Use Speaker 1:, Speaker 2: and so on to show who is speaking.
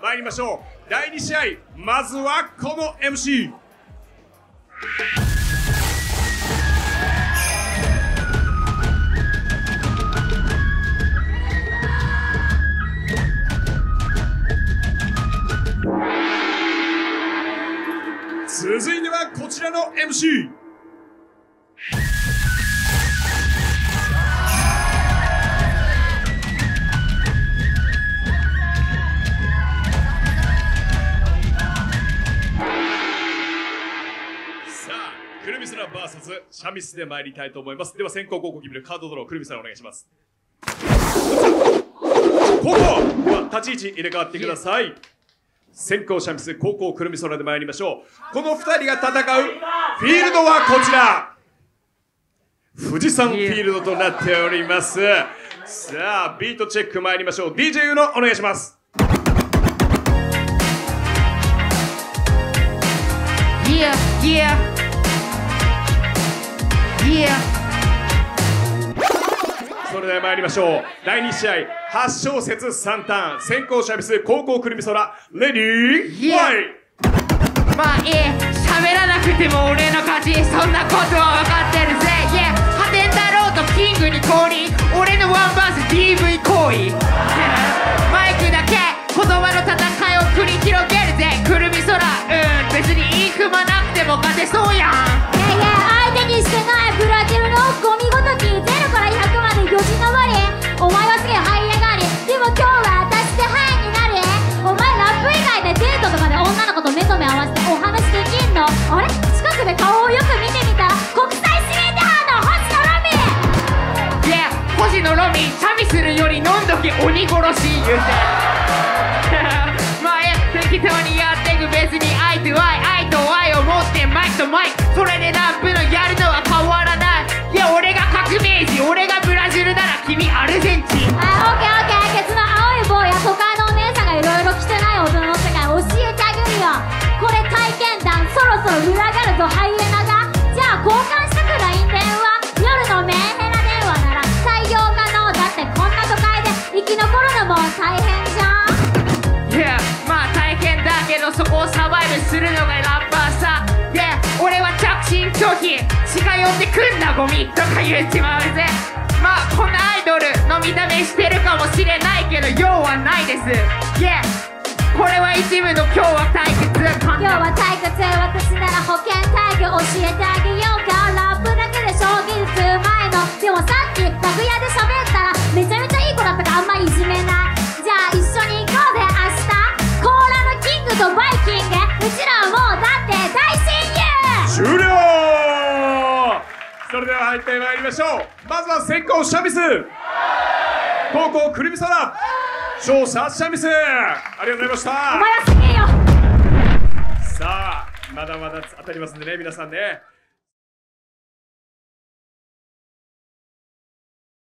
Speaker 1: 参りましょう。第2試合、まずはこの MC。続いてはこちらの MC。くるみそら VS シャミスで参りたいと思います。では先行後攻決めるカードドロー、くるみそらお願いします。後攻では立ち位置入れ替わってください。先行シャミス、後攻くるみそらで参りましょう。この2人が戦うフィールドはこちら、富士山フィールドとなっております。さあビートチェック参りましょう。 DJ ユノお願いします。それでは参りましょう。第2試合、8小節3ターン、先行シャミス、後攻くるみそら、レディー、ファイ。
Speaker 2: まあいい、喋らなくても俺の勝ち、そんなことは分かってるぜ。破天だろうとキングに降臨、俺のワンバース DV 行為。マイクだけ言葉の戦いを繰り広げるぜ。くるみそら、別に言い組まなくても勝てそうやん。
Speaker 3: 相手にしてないブラジルのゴミごとき、0から100まで4時の割り、お前はすげえ這い上がり、でも今日は私でハイになり、お前ラップ以外でデートとかで女の子と目と目合わせてお話できんの？あれ近くで顔をよく見てみたら国際指名手配の星野ロミ。
Speaker 2: 星野ロミ、シャミするより飲んどけ鬼殺し言うてまあ適当にやってく、別に愛と愛と愛を持ってマイクとマイク、それでラップのやるのは変わらない。俺が革命児、俺がブラジルなら君アルゼンチン。
Speaker 3: オッケーオッケー、ケツの青い坊や都会のお姉さんがいろいろ来てない大人の世界教えてあげるよ。これ体験談、そろそろ群がるぞハイエナが。じゃあ交換したく LINE 電話、夜のメンヘラ電話なら採用可能だって。こんな都会で生き残るのも大変じゃん。
Speaker 2: まあ大変だけどそこをサバイブするのがラッパーさ。俺は着信拒否、血が呼んでくんなゴミとか言っちまうぜ。まあこんなアイドルの見た目してるかもしれないけど用はないです。これは一部の今日は退屈。
Speaker 3: 今日は退屈、私なら保健体育教えてあげようか。ラップだけで将棋術うまいの。でもさっき楽屋で喋ったらめちゃめちゃいい子だったからあんまいじめない。じゃあ一緒に行こうぜ明日。コーラのキングとバイキング、うちらはもうだって大親友。
Speaker 1: 終了。それでは入ってまいりましょう。まずは先攻シャミス、後攻くるみそら、勝者シャミス、ありがとうございました。
Speaker 3: お前はすげえよ。
Speaker 1: さあまだまだ当たりますんでね、皆さんね。